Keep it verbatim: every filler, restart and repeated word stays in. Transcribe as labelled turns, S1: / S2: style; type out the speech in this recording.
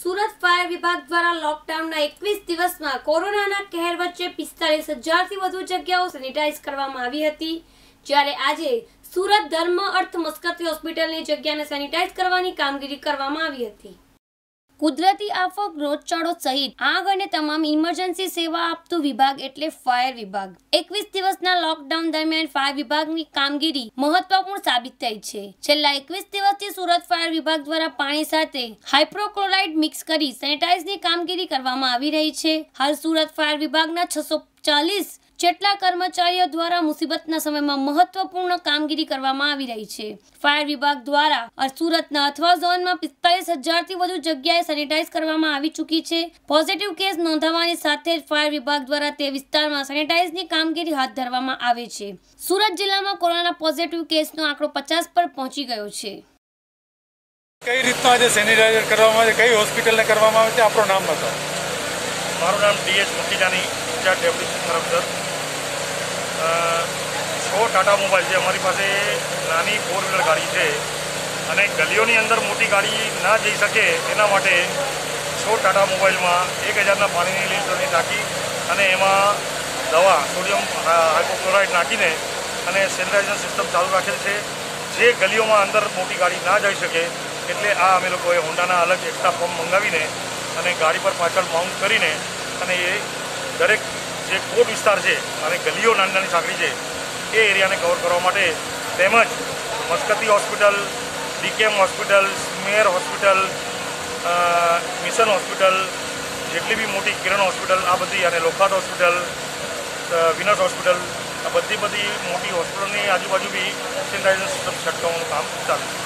S1: Surat fire વિભાગ દ્વારા લોકડાઉનના એકવીસ દિવસમાં કોરોનાના કહેર વચ્ચે પિસ્તાલીસ હજારથી વધુ જગ્યાઓ સેનિટાઈઝ કરવામાં આવી હતી, જ્યારે આજે સુરત ધર્મ અર્થ મસ્કતી હોસ્પિટલની જગ્યાને સેનિટાઈઝ કરવાની કામગીરી કરવામાં આવી હતી। કુદરતી આફત, રોગચાળો સહિત આગ અને તમામ ઇમરજન્સી સેવા આપતું વિભાગ એટલે ફાયર વિભાગ। એકવીસ દિવસના લોકડાઉન દરમિયાન ફાયર વિભાગની કામગીરી મહત્વપૂર્ણ સાબિત થઈ છે। છેલ્લા એકવીસ દિવસથી સુરત ફાયર વિભાગ દ્વારા પાણી સાથે હાઇડ્રોક્લોરાઇડ મિક્સ કરી સેનિટાઇઝની કામગીરી કરવામાં આવી રહી છે। હાલ સુરત ફાયર વિભાગના છસો ચાલીસ જેટલા કર્મચારીઓ દ્વારા મુસીબતના સમયમાં મહત્વપૂર્ણ કામગીરી કરવામાં આવી રહી છે। ફાયર વિભાગ દ્વારા સુરતના અથવા ઝોનમાં પિસ્તાલીસ હજારથી વધુ જગ્યાએ સેનિટાઈઝ કરવામાં આવી ચૂકી છે। પોઝિટિવ કેસ નોંધાવવાની સાથે જ ફાયર વિભાગ દ્વારા તે વિસ્તારમાં સેનિટાઈઝની કામગીરી હાથ ધરવામાં આવે છે। સુરત જિલ્લામાં કોરોના પોઝિટિવ કેસનો આંકડો પચાસ પર પહોંચી ગયો છે।
S2: કઈ રીતના આજે સેનિટાઈઝર કરવામાં આવે છે, કઈ હોસ્પિટલને કરવામાં આવે છે, આપણું નામ બતાવો।
S3: મારું નામ ડીએચ મુખીજાની, ઇન્ચાર્જ ડેપ્યુટી તરફસર। છ ટાટા મોબાઈલ છે અમારી પાસે, નાની ફોર વ્હીલર ગાડી છે અને ગલીઓની અંદર મોટી ગાડી ના જઈ શકે એના માટે છ ટાટા મોબાઈલમાં એક હજારના પાણીની લીટરની ટાંકી અને એમાં દવા સોડિયમ હાઇપોક્લોરાઇડ નાખીને અને સેનિટાઇઝેશન સિસ્ટમ ચાલુ રાખેલ છે। જે ગલીઓમાં અંદર મોટી ગાડી ના જઈ શકે એટલે આ અમે લોકોએ હોન્ડાના અલગ એક્સ્ટ્રા પંપ મંગાવીને અને ગાડી પર પાછળ માઉન્ટ કરીને અને એ દરેક જે કોટ વિસ્તાર છે અને ગલીઓ નાની નાની સાંકડી છે એ એરિયાને કવર કરવા માટે, તેમજ Maskati hospital, DKM hospital, SMIMER hospital, mission hospital, જેટલી બી મોટી કિરણ હોસ્પિટલ આ બધી અને લોખાત હોસ્પિટલ, વિનસ હોસ્પિટલ આ બધી બધી મોટી હોસ્પિટલની આજુબાજુ બી સેનિટાઇઝેશન સિસ્ટમ છટકાવવાનું કામ ચાલુ છે।